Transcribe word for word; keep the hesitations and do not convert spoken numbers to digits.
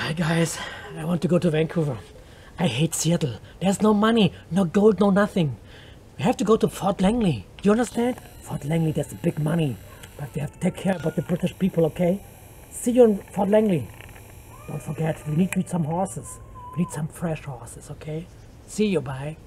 Hi guys, I want to go to Vancouver. I hate Seattle. There's no money, no gold, no nothing. We have to go to Fort Langley. Do you understand? Fort Langley, there's the big money. But we have to take care about the British people, okay? See you in Fort Langley. Don't forget, we need to eat some horses. We need some fresh horses, okay? See you, bye.